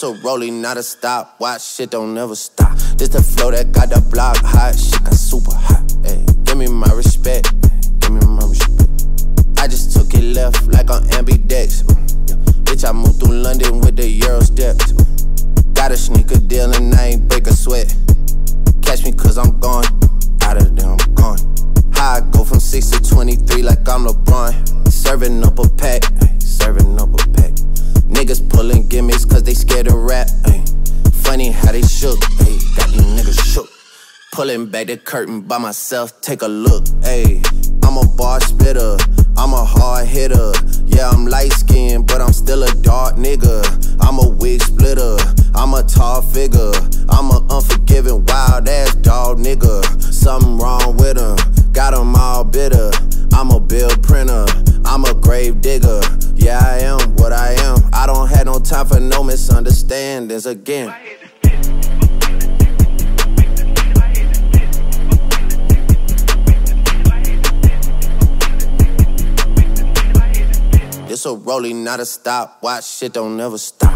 This a rolling, not a stop. Watch shit don't never stop. This the flow that got the block hot. Shit got super hot. Ay, give me my respect. Give me my respect. I just took it left like on ambidex. Yeah. Bitch, I moved through London with the Euro steps. Got a sneaker deal and I ain't break a sweat. Catch me cause I'm gone. Out of there, I'm gone. How I go from 6 to 23 like I'm LeBron. Serving up a pack. Serving up a pack. Niggas pulling gimmicks cause they scared to rap. Ay. Funny how they shook. Ay. Got these niggas shook. Pulling back the curtain by myself, take a look. Ay. I'm a bar spitter, I'm a hard hitter. Yeah, I'm light skinned, but I'm still a dark nigga. I'm a wig splitter, I'm a tall figure. I'm a unforgiving, wild ass dog nigga. Something wrong with him, got him all bitter. I'm a bill printer, I'm a grave digger. Yeah, I am what I am. I don't have no time for no misunderstandings again. It's a rolling, not a stop. Watch shit don't never stop.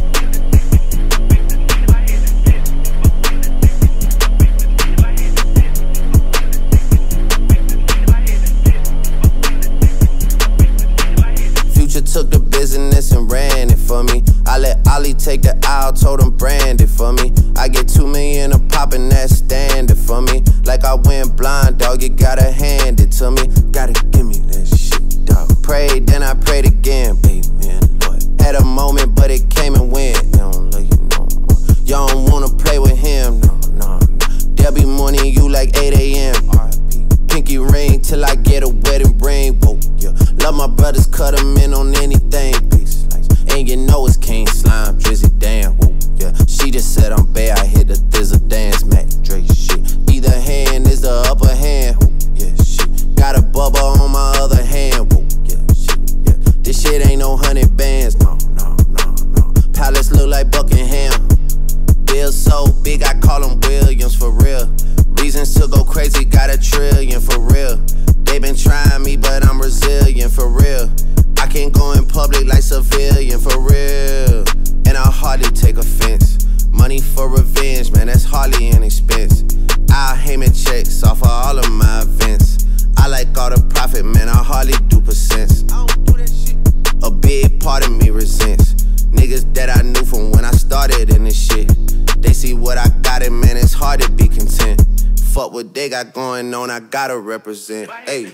Future took the business and ran it for me. I let Ollie take the aisle, told him brand it for me. I get 2 million a pop and that's standard for me. Like I went blind, dog, you gotta hand it to me. Gotta give me that shit, dog. Prayed, then I prayed again, baby, man, Lord. Had a moment, but it came and went. They don't love you no more. Y'all don't wanna play with him, no, no, no. They'll be mourning you like 8 a.m. Pinky ring till I get a wedding ring, whoa, yeah. Love my brothers, cut them in on anything, peace. And you know it's King Slime, Drizzy, damn, whoa, yeah. She just said I'm bad, I hit the thizzle dance, Mac, Dre, shit. Either hand is the upper hand, whoa, yeah, shit. Got a bubble on my other hand, whoa. This shit ain't no 100 bands, no, no, no, no. Palace look like Buckingham. Bill so big, I call him Williams for real. Reasons to go crazy, got a trillion for real. They been trying me, but I'm resilient for real. I can't go in public like civilian for real. And I hardly take offense. Money for revenge, man, that's hardly an expense. I'll Heyman checks off of all of my events. I like all the profit, man, I hardly do percents. I don't do that shit. A big part of me resents niggas that I knew from when I started in this shit. They see what I got and man, it's hard to be content. Fuck what they got going on, I gotta represent. Hey.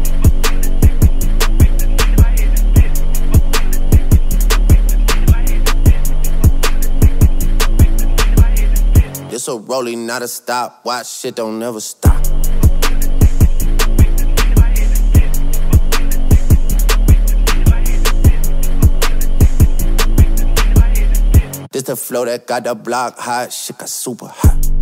This a rolling, not a stop. Watch shit don't never stop. This the flow that got the block hot. Shit got super hot.